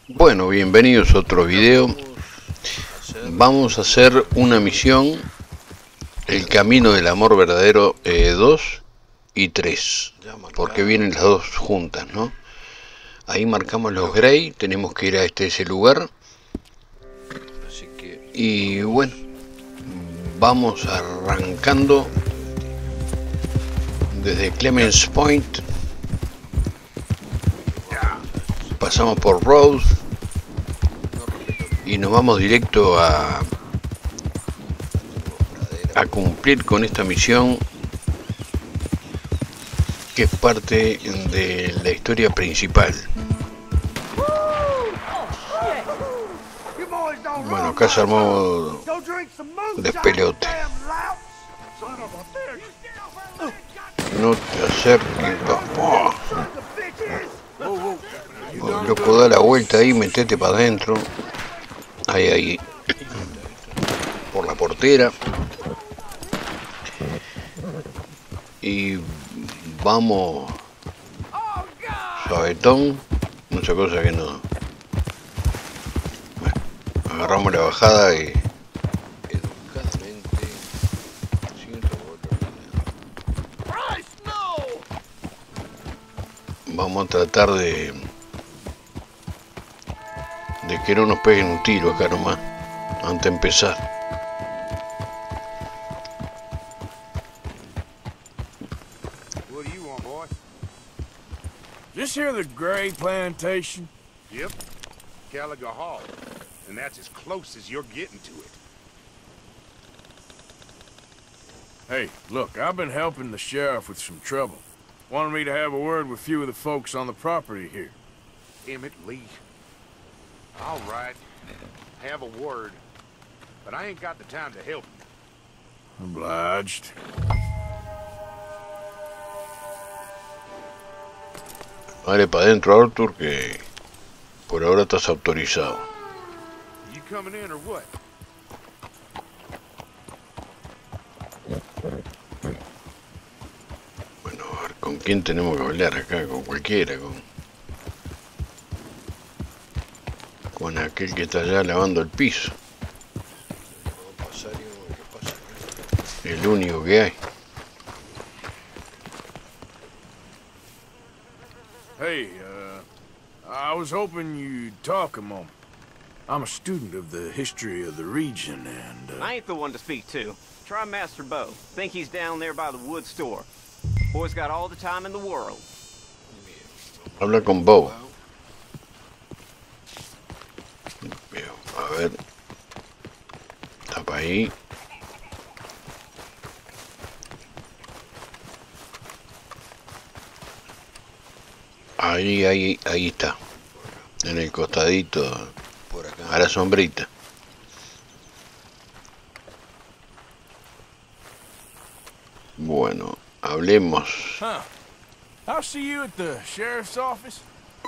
Bueno, bienvenidos a otro video. Vamos a hacer una misión, el camino del amor verdadero 2 y 3, porque vienen las dos juntas, ¿no? Ahí marcamos los Grey, tenemos que ir a ese lugar. Y bueno, vamos arrancando desde Clemens Point. Pasamos por Rose y nos vamos directo a cumplir con esta misión, que es parte de la historia principal. Bueno, acá se armó despelote. No te acerques, papá. Loco, da la vuelta ahí, metete para adentro. Ahí. Por la portera. Y vamos suavetón. Mucha cosa que no. Bueno, agarramos la bajada y educadamente vamos a tratar de que no nos peguen un tiro acá nomás, antes de empezar. What do you want, boy? This here the Gray plantation? Yep. Gallagher Hall. And that's as close as you're getting to it. Hey, look, I've been helping the sheriff with some trouble. Wanted me to have a word with a few of the folks on the property here. Emmett Lee. All right. Have a word. But I ain't got the time to help you. Obliged. Vale, para adentro, Arthur, que por ahora estás autorizado. You coming in or what? Bueno, a ver, ¿con quién tenemos que hablar acá? Con cualquiera, con aquel que está allá lavando el piso. El único que hay. Hey, I was hoping you'd talk a moment. I'm a student of the history of the region, and, I ain't the one to speak to. Try Master Bo. Think he's down there by the wood store. Boy's got all the time in the world. Habla con Bo. A ver. Tapa ahí. Ahí está. En el costadito. Por acá. A la sombrita. Bueno, hablemos. Huh. I'll see you at the sheriff's office.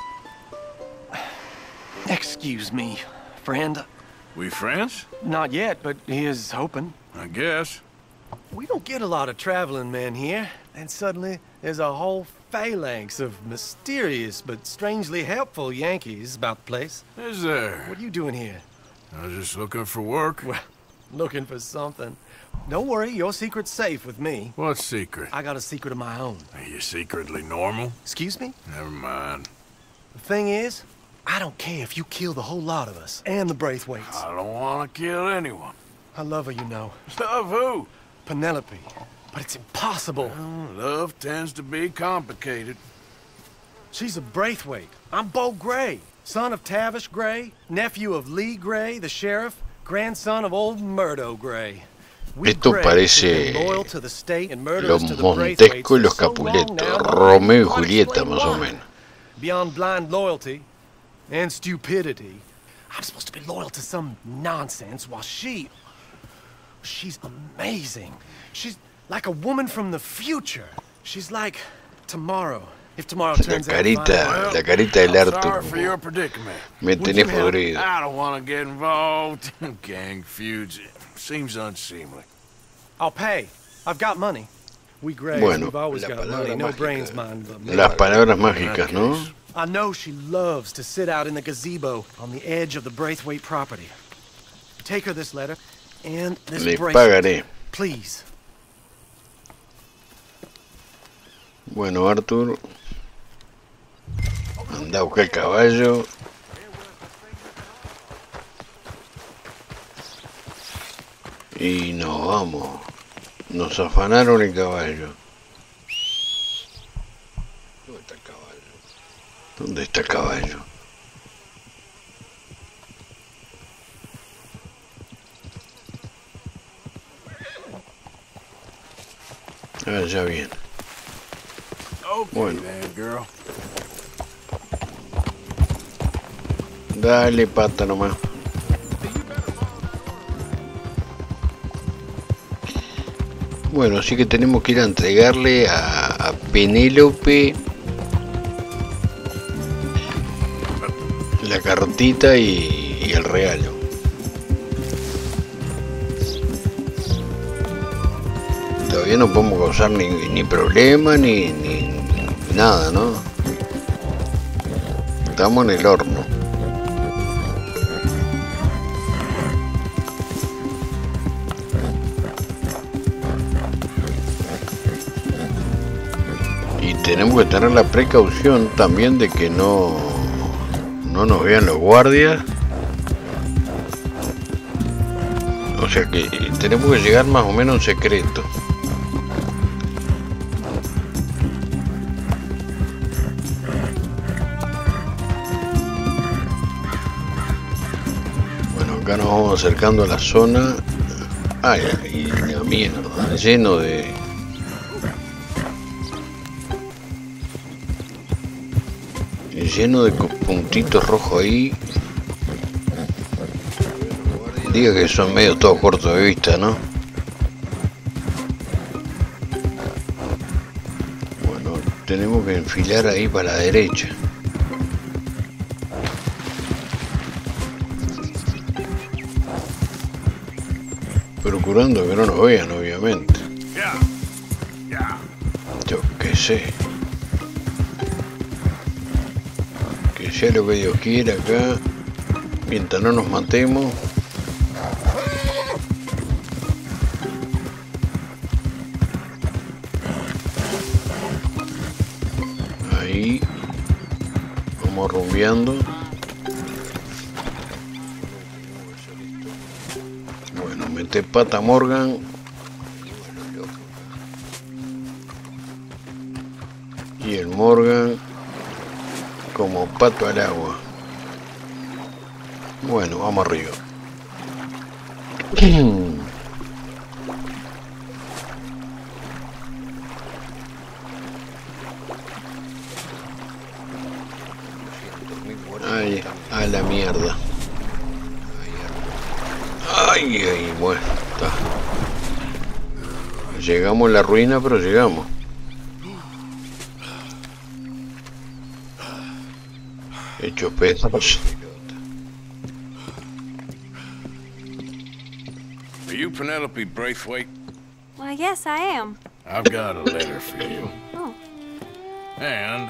Excuse me, friend. We friends? Not yet, but he is hoping. I guess. We don't get a lot of traveling men here, and suddenly there's a whole phalanx of mysterious but strangely helpful Yankees about the place. Is there? What are you doing here? I was just looking for work. Well, looking for something. Don't worry, your secret's safe with me. What secret? I got a secret of my own. Are you secretly normal? Excuse me? Never mind. The thing is, I don't care if you kill the whole lot of us, and the Braithwaites. I don't want to kill anyone. I love her, you know. Love who? Penelope. But it's impossible. Well, love tends to be complicated. She's a Braithwaite. I'm Bo Gray, son of Tavish Gray, nephew of Lee Gray, the sheriff, grandson of old Murdo Gray. Esto parece los Montesco y los Capuleto, Romeo y Julieta más o menos. Beyond blind loyalty and stupidity, I'm supposed to be loyal to some nonsense while she's amazing. She's like a woman from the future. She's like tomorrow. If tomorrow turns out fine. La carita del Arthur. Sorry for your predicament. Me tenés podrido. I don't want to get involved in gang feuds. Seems unseemly. I'll pay. I've got money. We Grays, Bueno, we've always got money. No brains, mind, but las palabras mágicas, ¿no? I know she loves to sit out in the gazebo on the edge of the Braithwaite property. Take her this letter and this Le bracelet. pagaré. Please. Bueno, Arthur. Anda a buscar el caballo. Y nos vamos. Nos afanaron el caballo. ¿Dónde está el caballo? ¿Dónde está el caballo? Ah, ya viene. Okay, Bueno. then, girl. Dale pata nomás. Bueno, así que tenemos que ir a entregarle a Penélope la cartita y el regalo. Todavía no podemos causar ni problema ni nada, ¿no? Estamos en el horno. Y tenemos que tener la precaución también de que no nos vean los guardias. O sea que tenemos que llegar más o menos en secreto. Bueno, acá nos vamos acercando a la zona. Ay, y la mierda, lleno de... lleno de puntitos rojos ahí. Diga que son medio todos cortos de vista, ¿no? Bueno, tenemos que enfilar ahí para la derecha. Procurando que no nos vean, obviamente. Yo qué sé. Que sea lo que Dios quiera acá. Mientras no nos matemos. Ahí. Vamos rumbeando. Bueno, mete pata Morgan. Y el Morgan como pato al agua. Bueno, vamos arriba. Ay, a la mierda. Ay, ay, bueno, está. Llegamos a la ruina, pero llegamos. Hechos pedazos. Are you Penelope Braithwaite? Why, yes, I am. I've got a letter for you. Oh. And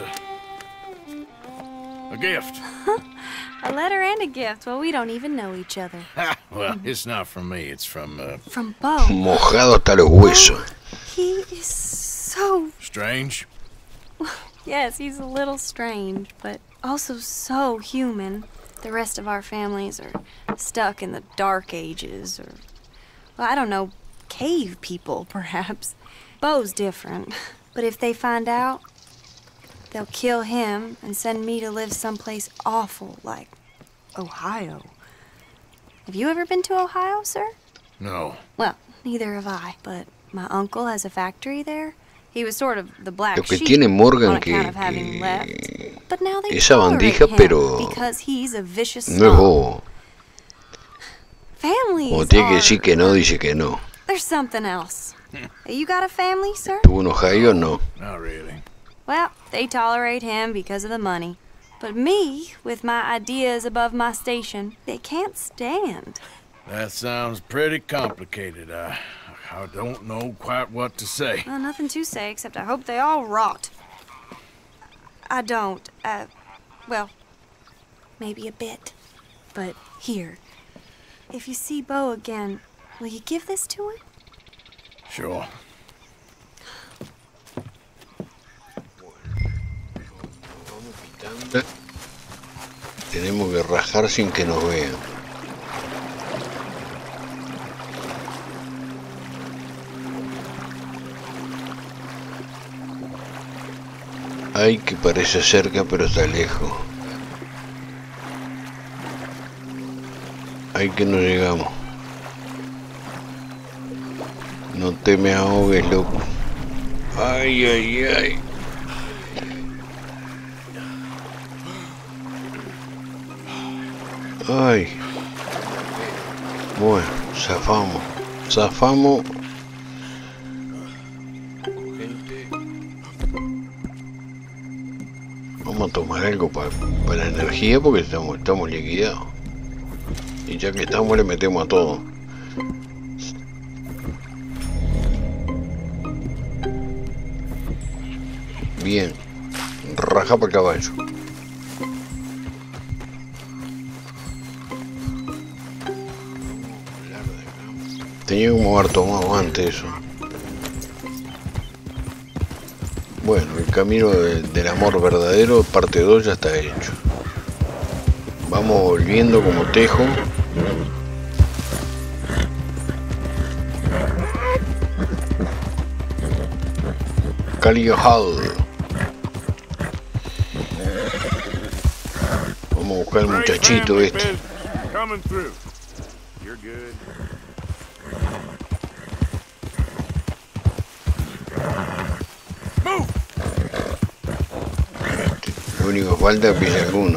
a gift. A letter and a gift. Well, we don't even know each other. Well, it's not from me. It's from, From Bo. Mojado hasta los huesos. He is so... Strange. Yes, he's a little strange, but also so human. The rest of our families are stuck in the Dark Ages, or... well, I don't know, cave people, perhaps. Bo's different. But if they find out, they'll kill him and send me to live someplace awful like Ohio. Have you ever been to Ohio, sir? No. Well, neither have I, but my uncle has a factory there. He was sort of the black Lo que sheep tiene Morgan on account of having left. But now they esa tolerate bandija, him pero because he's a vicious no es snob. bobo. Families Como tiene que are... decir que no, dice que no. There's something else. You got a family, sir? ¿Tuvo un Ohio? No. Not really. Well, they tolerate him because of the money. But me, with my ideas above my station, they can't stand. That sounds pretty complicated. I don't know quite what to say. Well, nothing to say, except I hope they all rot. I don't. Well, maybe a bit. But here, if you see Bo again, will you give this to him? Sure. Tenemos que rajar sin que nos vean. Ay, que parece cerca pero está lejos. Ay, que no llegamos. No te me ahogues, loco. Ay, ay, ay. Ay. Bueno, zafamos. Zafamos. Vamos a tomar algo para la energía porque estamos liquidados. Y ya que estamos le metemos a todo. Bien. Raja para el caballo. Tenía que haber tomado antes eso. Bueno, el camino del amor verdadero, parte 2 ya está hecho. Vamos volviendo como tejo. Calio Hall. Vamos a buscar al muchachito este. Coming through. You're good. Move. Lo único que falta es que pille alguno.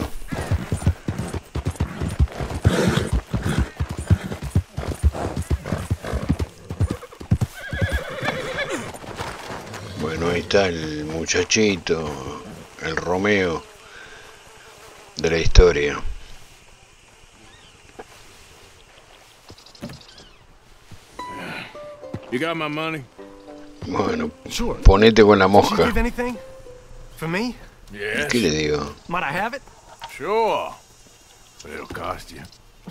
Bueno, ahí está el muchachito, el Romeo de la historia. You got my money? Bueno, Sure. ponete con la Did you mosca. give anything? For me? ¿Y Yes. qué le digo? Might I have it? Sure. But it'll cost you.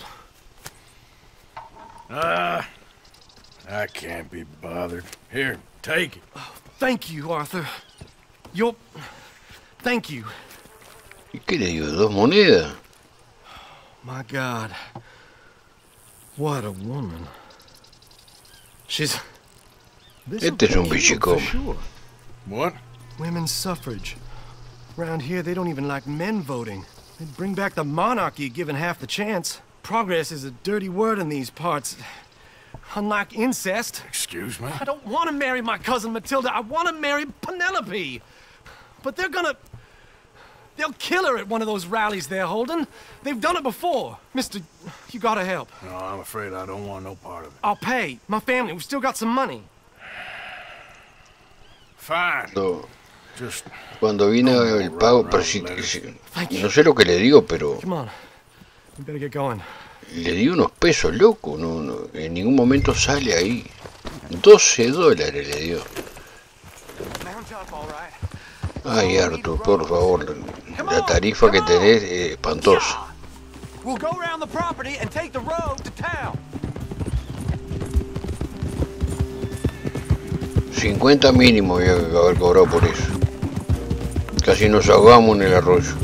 I can't be bothered. Here, take it. Thank you, Arthur. You'll... Thank you. ¿Y qué le digo? ¿2 monedas? My God. What a woman. She's... This'll Este es un pay you for bichicón. sure. What? Women's suffrage. Around here, they don't even like men voting. They'd bring back the monarchy given half the chance. Progress is a dirty word in these parts. Unlike incest. Excuse me? I don't want to marry my cousin Matilda. I want to marry Penelope. But they're gonna... They'll kill her at one of those rallies they're holding. They've done it before. Mister, you gotta help. No, I'm afraid I don't want no part of it. I'll pay. My family, we've still got some money. Fine. Just Cuando vine el pago, pero no sé lo que le digo, pero Come on. We better get going. le di unos pesos, loco. No, en ningún momento sale ahí. $12 le dio. Ay, Arthur, por favor. La tarifa que tenés es espantosa. We'll go around the property and take the road to town. 50 mínimo había que haber cobrado por eso. Casi nos ahogamos en el arroyo.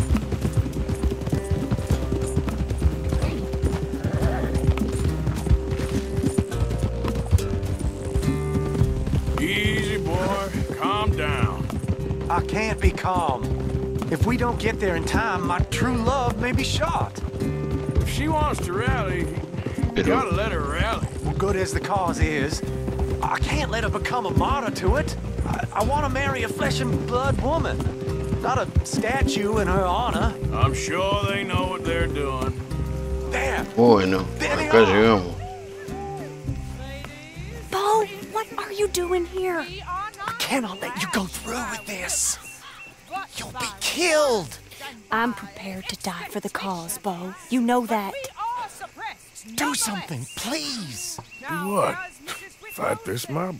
easy, boy. Calm down. I can't be calm. If we don't get there in time, my true love may be shot. If she wants to rally, you Pero gotta let her rally. Well, good as the cause is, I can't let her become a martyr to it. I want to marry a flesh and blood woman, not a statue in her honor. I'm sure they know what they're doing. There. bueno, acá llegamos. Bo, what are you doing here? I cannot let you go through with this. You'll be killed. I'm prepared to die for the cause, Bo. You know that. Do something, please. Do what? Fight this mob?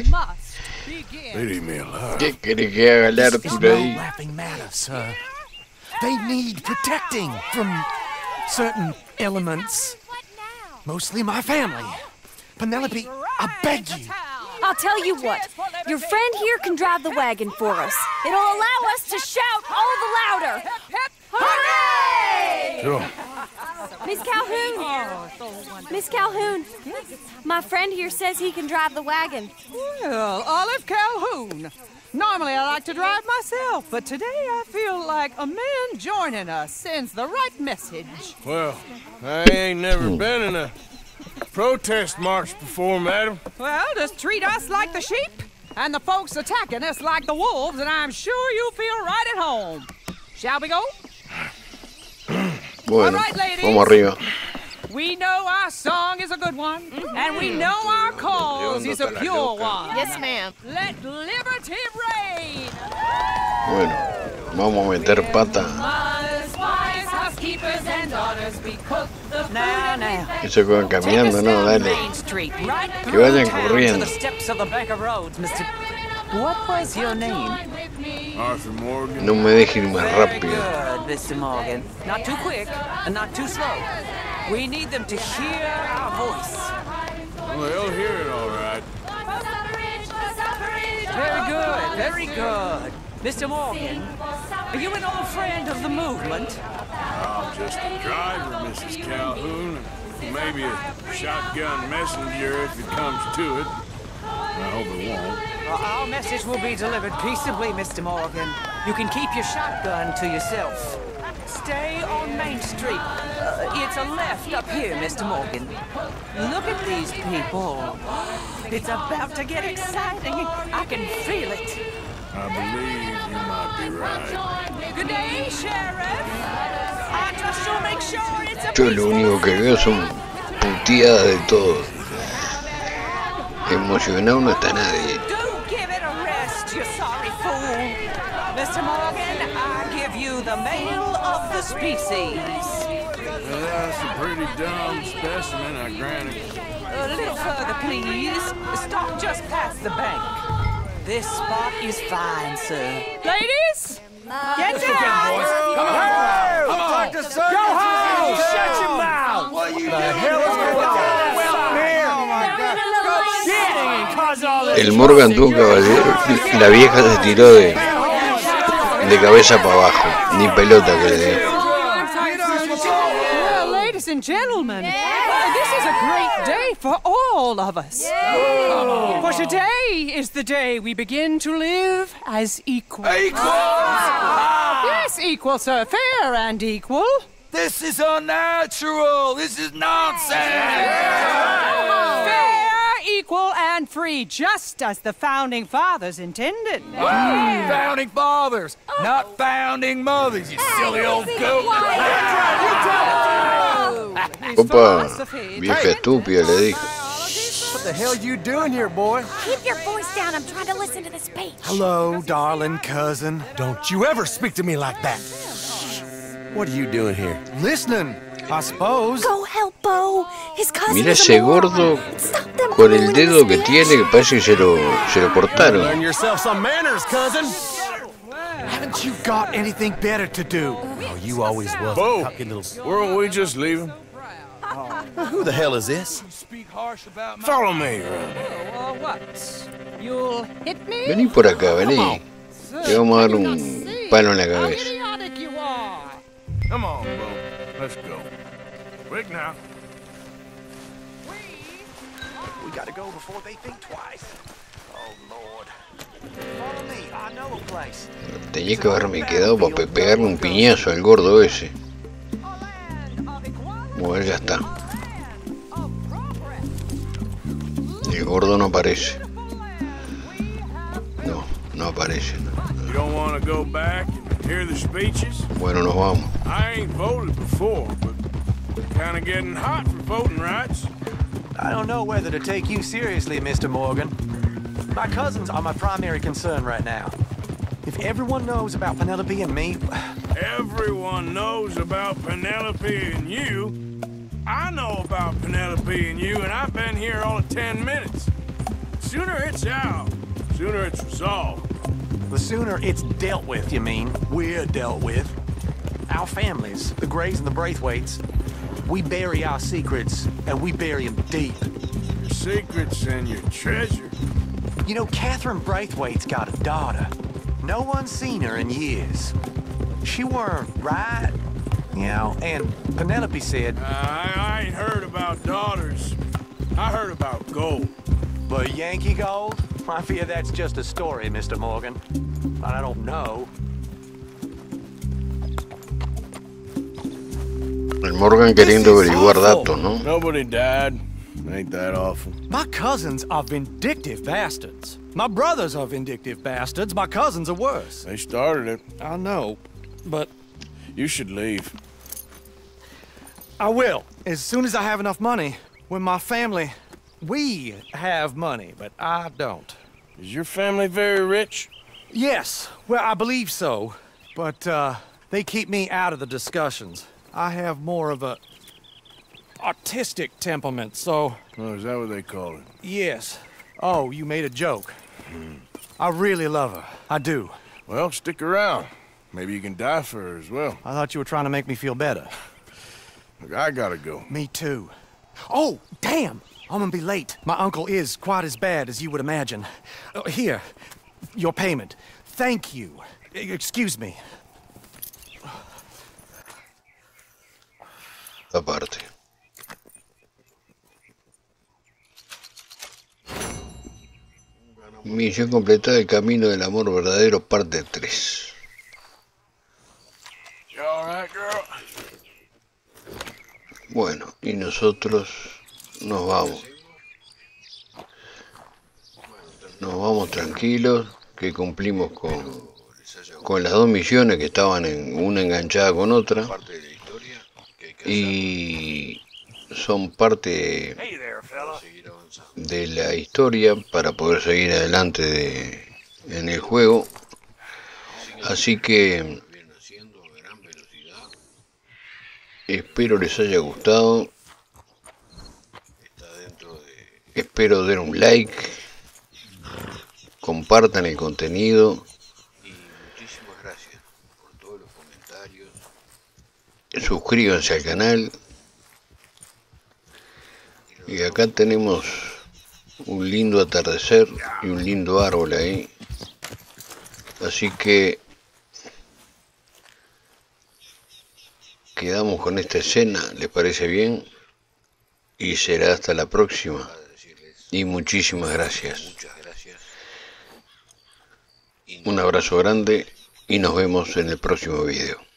They leave me alive. ¿Qué querés que haga el It's Arthur no ahí? laughing matter, sir. They need protecting from certain elements. Mostly my family. Penelope, I beg you. I'll tell you what. Your friend here can drive the wagon for us. It'll allow us to shout all the louder. Hooray! Sure. Miss Calhoun! Miss Calhoun! My friend here says he can drive the wagon. Well, Olive Calhoun. Normally I like to drive myself, but today I feel like a man joining us sends the right message. Well, I ain't never been in a protest march before, madam. Well, just treat us like the sheep, and the folks attacking us like the wolves, and I'm sure you'll feel right at home. Shall we go? Bueno, All right, ladies. vamos arriba. We know our song is a good one, and we know our cause is a pure one. Yes, ma'am. Let liberty reign. Bueno, vamos a meter pata. Mothers, wives, housekeepers, and daughters, we cook the food. Now. Eso que van caminando, ¿no? Dale. Main Street, right Que vayan through town corriendo. to the steps of the Bank of Roads, Mr. What was your name? Arthur Morgan. No me dejes ir más Very rápido. good, Mr. Morgan. Not too quick and not too slow. We need them to hear our voice. Well, they'll hear it all right. Very good, very good. Mr. Morgan, are you an old friend of the movement? I'm just a driver, Mrs. Calhoun, and maybe a shotgun messenger if it comes to it. I hope it won't. Our message will be delivered peaceably, Mr. Morgan. You can keep your shotgun to yourself. Stay on Main Street. It's a left up here, Mr. Morgan. Look at these people. It's about to get exciting. I can feel it. I believe you might be right. Good day, Sheriff. I trust you'll make sure it's a Yo lo único que veo son puteadas de todo. Emocionado no está nadie. Do give it a rest, you sorry fool. Mr. Morgan, I give you the male of the species. Well, that's a pretty dumb specimen, I grant it. A little further, please. Stop just past the bank. This spot is fine, sir. Ladies, get down! Come on! Go home! Shut your mouth! What are you doing? The hell is going on? Well, here! Oh my God! El Morgan tuvo un caballero. La vieja se tiró de cabeza para abajo. Ni pelota que le dio. Well, ladies and gentlemen, this is a great day for all of us. For today is the day we begin to live as equals. Yes, equal, sir. Fair and equal. This is unnatural. This is nonsense. Fair, equal, and free, just as the Founding Fathers intended. Founding fathers, not founding mothers, you silly old goat. Opa, vieja estúpida, le dijo. What the hell you doing here, boy? Keep your voice down. I'm trying to listen to the speech. Hello, darling cousin. Don't you ever speak to me like that. What are you doing here? Listening, I suppose. Go help Bo. His cousin Mira is a ese moron. gordo Stop them con from el ruining dedo que this tiene que parece que se lo cortaron. Learn yourself some manners, cousin. Haven't you got anything better to do? Oh, you always was Bo, a cocky little... weren't we just leaving? Who the hell is this? Follow me. What? You'll hit me? Vení por acá, vení. Te vamos a dar un palo en la How cabeza. idiotic you are. Come on, Bo. Let's go. Quick now. We gotta go before they think twice. Oh, Lord. Follow me. I know a place. Tenía que haberme quedado para pegarle un piñazo al gordo ese. Bueno, ya está. El gordo no aparece. No aparece. You don't want to go back and hear the speeches? Bueno, nos vamos. I ain't voted before, but kind of getting hot for voting rights. I don't know whether to take you seriously, Mr. Morgan. My cousins are my primary concern right now. If everyone knows about Penelope and me... Everyone knows about Penelope and you. I know about Penelope and you, and I've been here all of 10 minutes. Sooner it's out, sooner it's resolved. The sooner it's dealt with, you mean? We're dealt with. our families, the Grays and the Braithwaites, we bury our secrets, and we bury them deep. Your secrets and your treasure. You know, Catherine Braithwaite's got a daughter. No one's seen her in years. She weren't right, you know, and Penelope said... I ain't heard about daughters. I heard about gold. But Yankee gold? I fear that's just a story, Mr. Morgan. But I don't know. El Morgan queriendo averiguar datos, ¿no? Nobody died. Ain't that awful? My cousins are vindictive bastards. My brothers are vindictive bastards. My cousins are worse. They started it. I know, but... You should leave. I will, as soon as I have enough money. When my family... We have money, but I don't. Is your family very rich? Yes, well, I believe so. But, they keep me out of the discussions. I have more of a... artistic temperament, so... Oh, is that what they call it? Yes. Oh, you made a joke. I really love her. I do. Well, stick around. Maybe you can die for her as well. I thought you were trying to make me feel better. Look, I gotta go. Me too. Oh, damn! I'm gonna be late. My uncle is quite as bad as you would imagine. Here, your payment. Thank you. Excuse me. Aparte. Misión completada, El Camino del Amor Verdadero, parte 3. Bueno, y nosotros nos vamos. Nos vamos tranquilos, que cumplimos con las dos misiones que estaban en una enganchada con otra. Y son parte de la historia para poder seguir adelante en el juego. Así que espero les haya gustado. Espero den un like, compartan el contenido. Y muchísimas gracias por todos los comentarios. Suscríbanse al canal. Y acá tenemos un lindo atardecer y un lindo árbol ahí. Así que quedamos con esta escena, ¿les parece bien? Y será hasta la próxima. Y muchísimas gracias. Un abrazo grande y nos vemos en el próximo video.